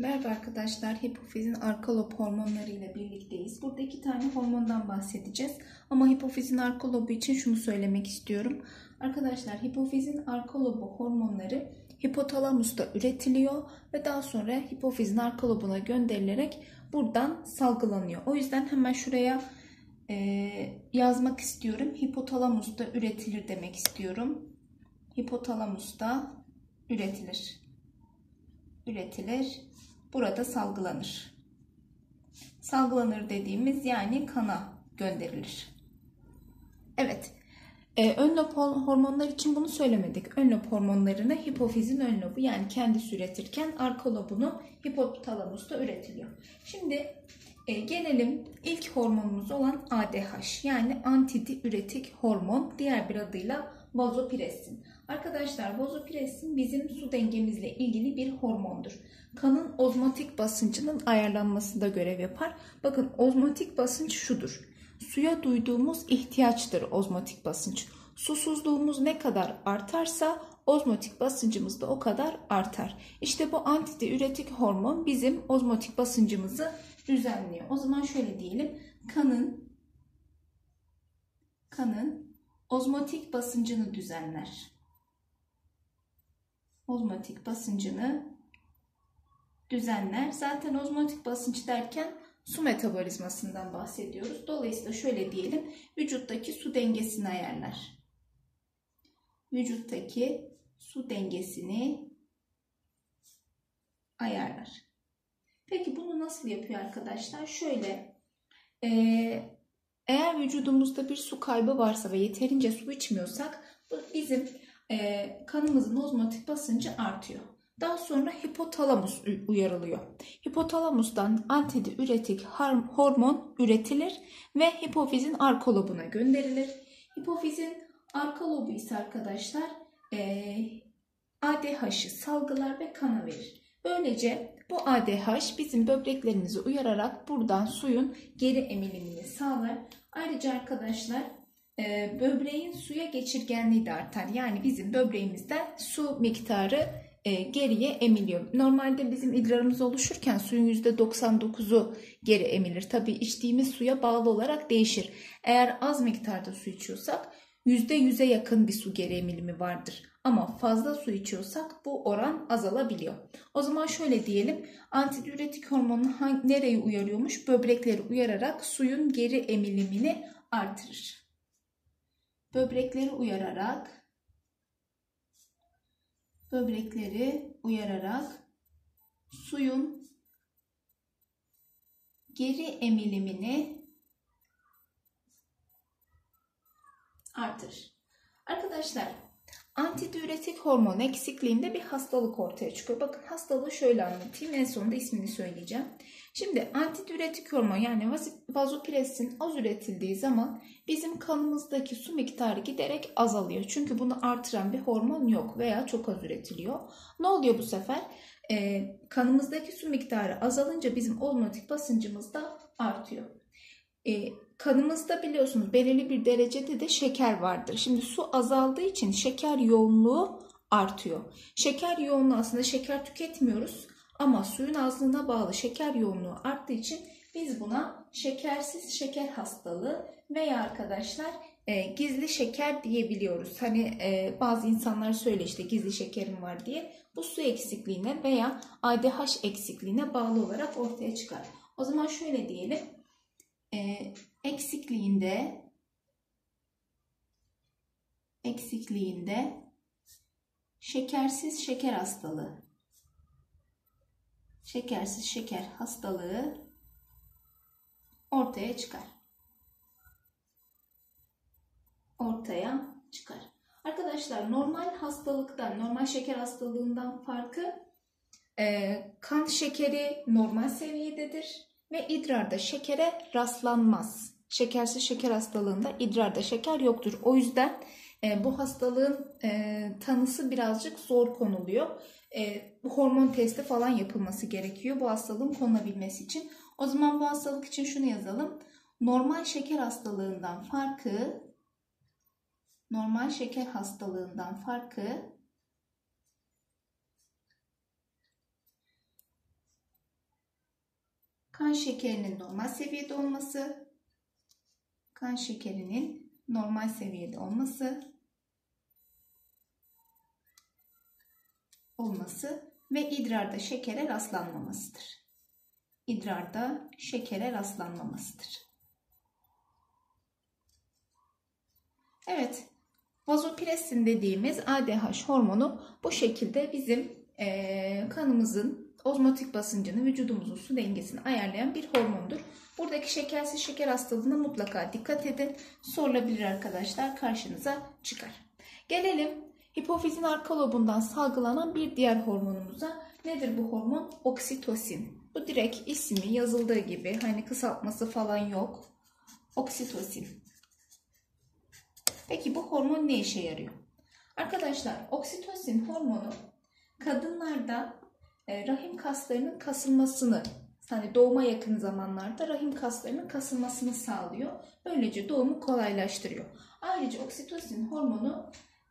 Merhaba arkadaşlar, hipofizin arka lob hormonları ile birlikteyiz. Burada iki tane hormondan bahsedeceğiz. Ama hipofizin arka lobu için şunu söylemek istiyorum. Arkadaşlar, hipofizin arka lobu hormonları hipotalamusta üretiliyor ve daha sonra hipofizin arka lobuna gönderilerek buradan salgılanıyor. O yüzden hemen şuraya yazmak istiyorum. Hipotalamusta üretilir demek istiyorum. Hipotalamusta üretilir. Burada salgılanır. Salgılanır dediğimiz yani kana gönderilir. Evet. Ön lob hormonlar için bunu söylemedik. Ön lob hormonlarını hipofizin ön lobu yani kendisi üretirken arka lobunu hipotalamusta üretiliyor. Şimdi gelelim ilk hormonumuz olan ADH yani antidiüretik hormon, diğer bir adıyla vazopressin. Arkadaşlar, vazopressin bizim su dengemizle ilgili bir hormondur. Kanın ozmotik basıncının ayarlanmasında görev yapar. Bakın, ozmotik basınç şudur. Suya duyduğumuz ihtiyaçtır ozmotik basınç. Susuzluğumuz ne kadar artarsa ozmotik basıncımız da o kadar artar. İşte bu antidiüretik hormon bizim ozmotik basıncımızı düzenliyor. O zaman şöyle diyelim. Kanın ozmotik basıncını düzenler. Ozmotik basıncını düzenler. Zaten ozmotik basınç derken su metabolizmasından bahsediyoruz. Dolayısıyla şöyle diyelim. Vücuttaki su dengesini ayarlar. Vücuttaki su dengesini ayarlar. Peki bunu nasıl yapıyor arkadaşlar? Şöyle, eğer vücudumuzda bir su kaybı varsa ve yeterince su içmiyorsak bizim kanımızın ozmotik basıncı artıyor. Daha sonra hipotalamus uyarılıyor. Hipotalamustan antidiüretik hormon üretilir ve hipofizin arka lobuna gönderilir. Hipofizin arka lobu ise arkadaşlar ADH'ı salgılar ve kana verir. Böylece bu ADH bizim böbreklerimizi uyararak buradan suyun geri emilimini sağlar. Ayrıca arkadaşlar böbreğin suya geçirgenliği de artar. Yani bizim böbreğimizden su miktarı geriye emiliyor. Normalde bizim idrarımız oluşurken suyun %99'u geri emilir. Tabii içtiğimiz suya bağlı olarak değişir. Eğer az miktarda su içiyorsak %100'e yakın bir su geri emilimi vardır. Ama fazla su içiyorsak bu oran azalabiliyor. O zaman şöyle diyelim. Antidiüretik hormonu nereye uyarıyormuş? Böbrekleri uyararak suyun geri emilimini artırır. Böbrekleri uyararak suyun geri emilimini artırır. Arkadaşlar, antidiüretik hormon eksikliğinde bir hastalık ortaya çıkıyor. Bakın, hastalığı şöyle anlatayım. En sonunda ismini söyleyeceğim. Şimdi antidiüretik hormon yani vazopressin az üretildiği zaman bizim kanımızdaki su miktarı giderek azalıyor. Çünkü bunu artıran bir hormon yok veya çok az üretiliyor. Ne oluyor bu sefer? Kanımızdaki su miktarı azalınca bizim ozmotik basıncımız da artıyor. Kanımızda biliyorsunuz belirli bir derecede de şeker vardır. Şimdi su azaldığı için şeker yoğunluğu artıyor. Şeker yoğunluğu, aslında şeker tüketmiyoruz ama suyun azlığına bağlı şeker yoğunluğu arttığı için biz buna şekersiz şeker hastalığı veya arkadaşlar gizli şeker diyebiliyoruz. Hani bazı insanlar söyle işte gizli şekerim var diye. Bu su eksikliğine veya ADH eksikliğine bağlı olarak ortaya çıkar. O zaman şöyle diyelim. Eksikliğinde şekersiz şeker hastalığı ortaya çıkar. Arkadaşlar, normal şeker hastalığından farkı kan şekeri normal seviyededir ve idrarda şekere rastlanmaz. Şekersiz şeker hastalığında idrarda şeker yoktur. O yüzden bu hastalığın tanısı birazcık zor konuluyor. Hormon testi falan yapılması gerekiyor bu hastalığın konulabilmesi için. O zaman bu hastalık için şunu yazalım. Normal şeker hastalığından farkı kan şekerinin normal seviyede olması, kan şekerinin normal seviyede olması ve idrarda şekere rastlanmamasıdır. İdrarda şekere rastlanmamasıdır. Evet, vazopresin dediğimiz ADH hormonu bu şekilde bizim kanımızın ozmotik basıncını, vücudumuzun su dengesini ayarlayan bir hormondur. Buradaki şekersiz şeker hastalığına mutlaka dikkat edin. Sorulabilir arkadaşlar, karşınıza çıkar. Gelelim hipofizin arka lobundan salgılanan bir diğer hormonumuza. Nedir bu hormon? Oksitosin. Bu direkt ismi yazıldığı gibi, hani kısaltması falan yok. Oksitosin. Peki bu hormon ne işe yarıyor? Arkadaşlar, oksitosin hormonu kadınlarda rahim kaslarının kasılmasını, hani doğuma yakın zamanlarda rahim kaslarının kasılmasını sağlıyor. Böylece doğumu kolaylaştırıyor. Ayrıca oksitosin hormonu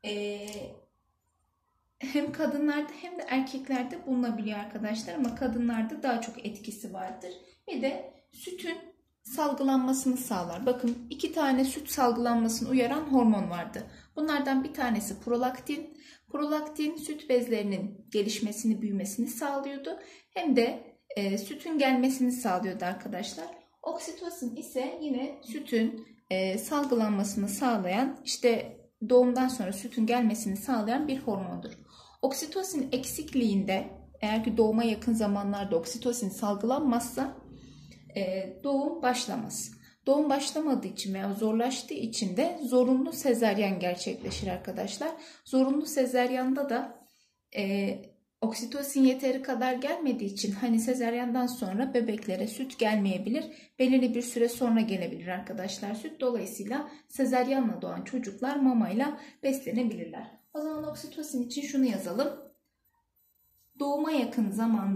hem kadınlarda hem de erkeklerde bulunabiliyor arkadaşlar, ama kadınlarda daha çok etkisi vardır. Bir de sütün salgılanmasını sağlar. Bakın, 2 tane süt salgılanmasını uyaran hormon vardı. Bunlardan bir tanesi prolaktin. Prolaktin süt bezlerinin gelişmesini, büyümesini sağlıyordu. Hem de sütün gelmesini sağlıyordu arkadaşlar. Oksitosin ise yine sütün salgılanmasını sağlayan, işte doğumdan sonra sütün gelmesini sağlayan bir hormondur. Oksitosin eksikliğinde, eğer ki doğuma yakın zamanlarda oksitosin salgılanmazsa doğum başlamaz. Doğum başlamadığı için veya zorlaştığı için de zorunlu sezaryen gerçekleşir arkadaşlar. Zorunlu sezaryanda da oksitosin yeteri kadar gelmediği için, hani sezaryandan sonra bebeklere süt gelmeyebilir. Belirli bir süre sonra gelebilir arkadaşlar süt. Dolayısıyla sezaryanla doğan çocuklar mamayla beslenebilirler. O zaman oksitosin için şunu yazalım. Doğuma yakın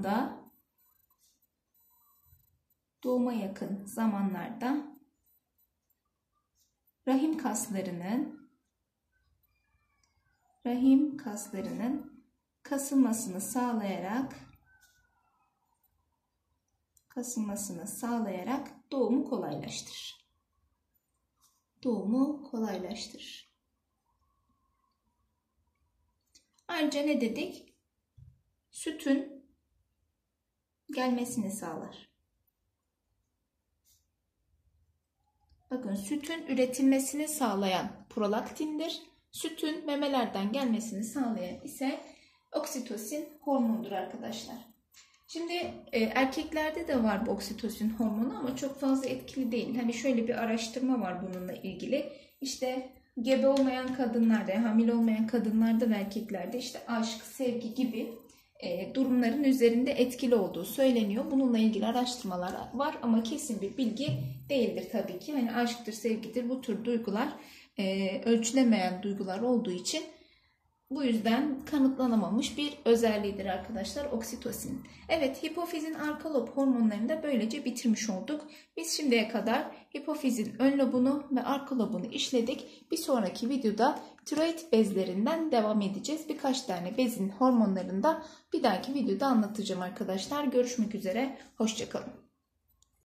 zamanlarda rahim kaslarının kasılmasını sağlayarak doğumu kolaylaştırır. Ayrıca ne dedik? Sütün gelmesini sağlar. Bakın, sütün üretilmesini sağlayan prolaktindir. Sütün memelerden gelmesini sağlayan ise oksitosin hormonudur arkadaşlar. Şimdi erkeklerde de var bu oksitosin hormonu ama çok fazla etkili değil. Hani şöyle bir araştırma var bununla ilgili. İşte gebe olmayan kadınlarda, hamile olmayan kadınlarda ve erkeklerde işte aşk, sevgi gibi durumların üzerinde etkili olduğu söyleniyor. Bununla ilgili araştırmalar var ama kesin bir bilgi değildir tabii ki. Hani aşktır, sevgidir, bu tür duygular ölçülemeyen duygular olduğu için bu yüzden kanıtlanamamış bir özelliğidir arkadaşlar oksitosin. Evet, hipofizin arka lob hormonlarını da böylece bitirmiş olduk. Biz şimdiye kadar hipofizin ön lobunu ve arka lobunu işledik. Bir sonraki videoda tiroid bezlerinden devam edeceğiz. Birkaç tane bezin hormonlarını da bir dahaki videoda anlatacağım arkadaşlar. Görüşmek üzere, hoşça kalın.